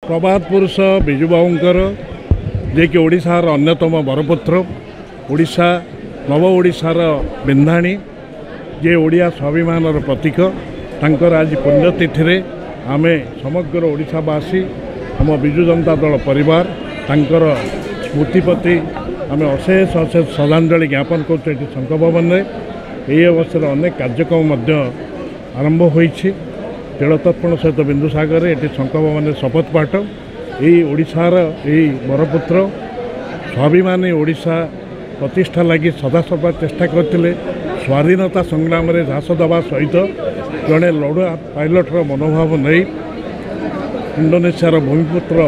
प्रभात पुरुष विजुबाबूंकर जे कि ओडिशार अन्यतम बरपुत्र ओडिशा नव ओडिशार बिंधाणी जे ओडिया स्वाभिमान प्रतीक तांकर आज पुण्यतिथि आमे समग्र ओडिशावासी आम विजु जनता दल परिवार तांकर स्मृति प्रति आमे अशेष अशेष श्रद्धांजलि ज्ञापन करते शंकर भवन में यही अवसर अनेक कार्यक्रम आरंभ होईछि। तेलतर्पण सहित बिंदुसागर ये शंकर भवन शपथ पाठ यही ओडिशार यही बरपुत्र स्वाभिमानी ओडिशा प्रतिष्ठा लगी सदासदा चेष्टा करते स्वाधीनता संग्राम में झास दबा सहित जड़े लड़ुआ पायलटर मनोभाव नहीं इंडोनेशियार भूमिपुत्र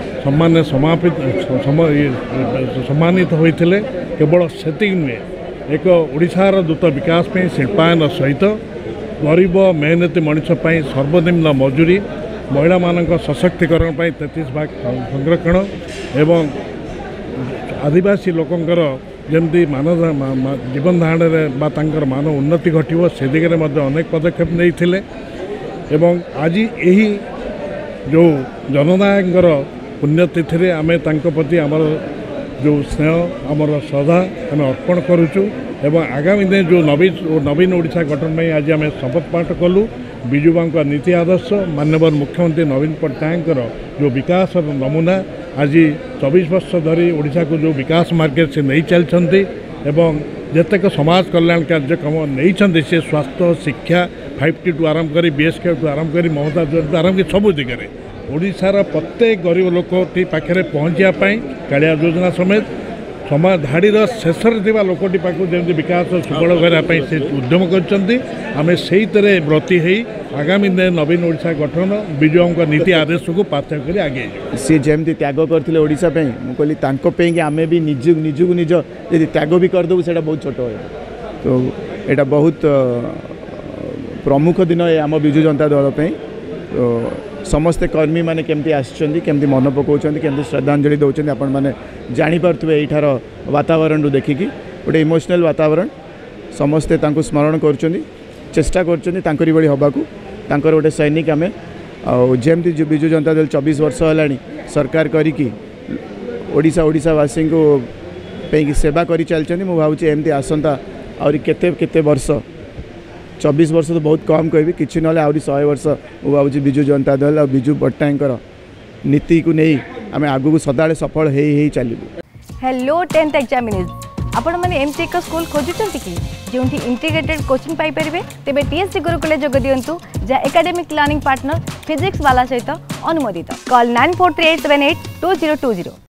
सम्मानित होते केवल से नुहे एक ओडिशार द्रुत विकास में शिल्पायन सहित गरीब मेहनती मनुष्य सर्वनिम्न मजूरी महिला मानक सशक्तिकरण 33 संरक्षण एवं आदिवासी लोकंकर जमती मानव जीवन धारण मान उन्नति घटो से दिगरे अनेक पदक्षेप नहीं एवं आज यही जो जननायकर पुण्यतिथि आमे प्रति आमर जो स्नेह आमर श्रद्धा आम अर्पण करुचु एवं आगामी दिन जो नवीन ओडिशा गठन में आज आम शपथ पाठ कलु विजुबा नीति आदर्श माननीय मुख्यमंत्री नवीन पट्टनायक जो विकास नमूना आज 24 वर्ष धरी ओडिशा को जो विकास मार्ग से नहीं चलते एवं जेतेक समाज कल्याण कार्यक्रम नहीं से स्वास्थ्य शिक्षा 5T टू आरंभ कर BSK टू आरंभ कर ममता योजना आरंभ कर सबू दिगरे ओडिशार प्रत्येक गरीब लोक पाखे पहुँचापी कालिया योजना समेत समाज धाड़ीर शेष लोकटी पाखु जमी विकास सुबल करने से उद्यम करें से व्रती हो आगामी दिन नवीन ओडिशा गठन विजुआ नीति आदेश को पाथ्य कर आगे सी जमी त्याग करते ओडिशा मुझे कि आम भी निजु निज त्याग भी करदेबू से बहुत छोट हो तो यहाँ बहुत प्रमुख दिन आम विजु जनता दल तो समस्ते कर्मी माने केमती आमती मन पकाउछन्ति केमती श्रद्धांजलि दौरान आपण मैंने जानीपे यार वातावरण देखिकी गोटे इमोशनल वातावरण समस्ते स्मरण कर चेष्टा कर हवाक गोटे सैनिक आम जमती विजु जनता दल 24 वर्ष है सरकार करी ओडिशावासी को सेवा कर चलती मुझे भावी एमती आसंता आउरी केते वर्ष 24 वर्ष तो बहुत कम कहबी कि ना आहरी 100 वर्ष मुझे विजु जनता दल और विजु पट्टनायक नीति को नहीं आम आगू सदा सफल हो चलू। हेलो 10th एग्जामिनीज आपण मैंने एमती एक स्कूल खोजुंट कि जो इंटीग्रेटेड कोचिंग पाई परिबे तेबे TSC गुरुकुल जोग दियंतु जहाँ एकेडमिक लर्निंग पार्टनर फिजिक्स वाला सहित अनुमोदित कॉल 9438782020।